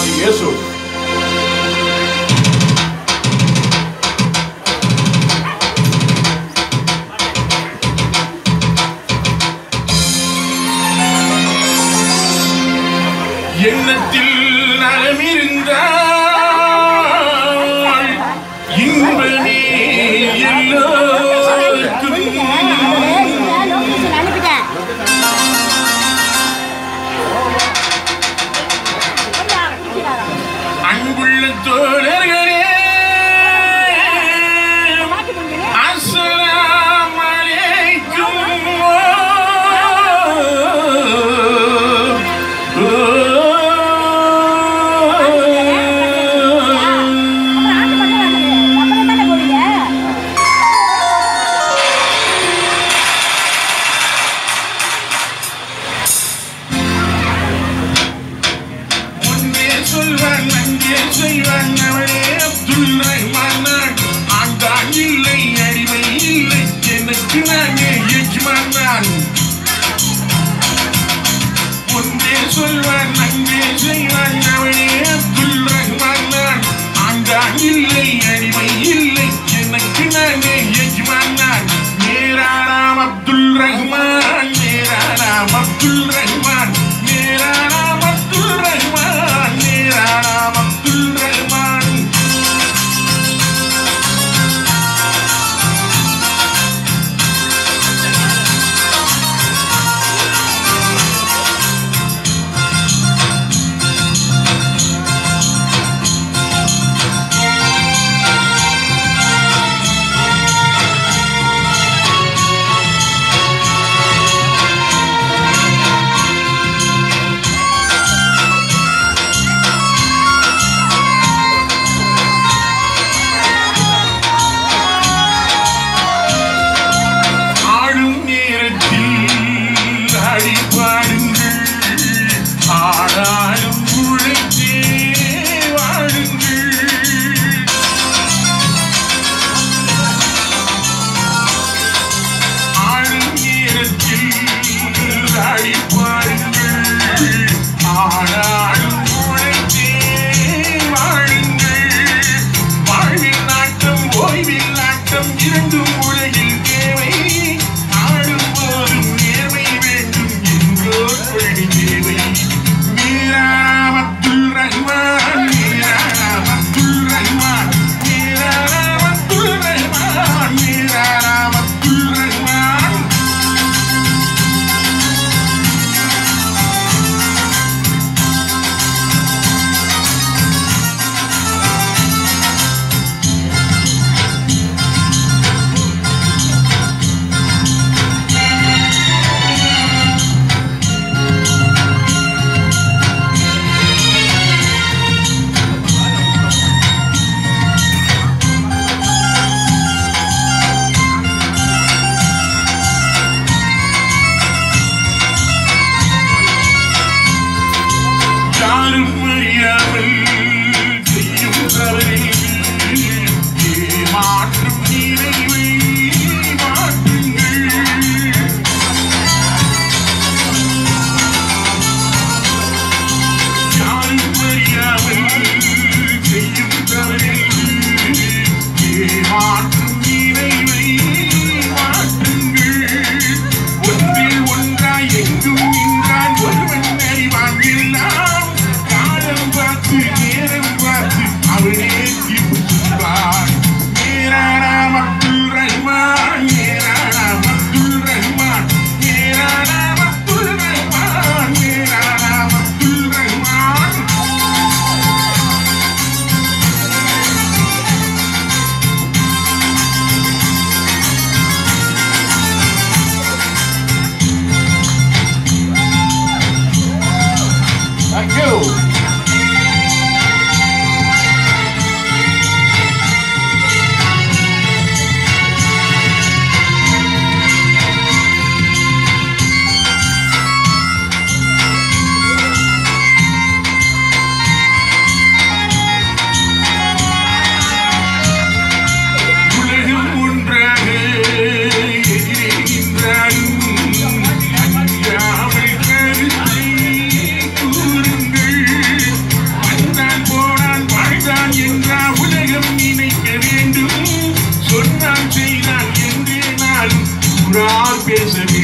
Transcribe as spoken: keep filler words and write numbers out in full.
சிவாஜி இயேசு. எண்ணத்தில் நலமிருந்தால் இன்பமே எல்லோருக்கும். அன்புள்ள தோழர்களே, அஸ்ஸலாமு அலைக்கும். சொல்வான் அங்கே செய்வான் அவனே அப்துல் ரஹ்மான். ஆண்டான் இல்லை, அடிமை இல்லை, எனக்கு நானே எஜ்மான் நான். ஒன்றே சொல்வான் அங்கே செய்வான் அவனே அப்துல் ரஹ்மான். ஆண்டான் இல்லை, அடிமை இல்லை, எனக்கு நானே எஜ்மான் நான். மேரா நாம் அப்துல் ரஹ்மான், மேரா நாம் அப்துல் ரஹ்மான், மேரா நாம் அப்துல் ரஹ்மான், மேரா நாம் அப்துல் ரஹ்மான். பேச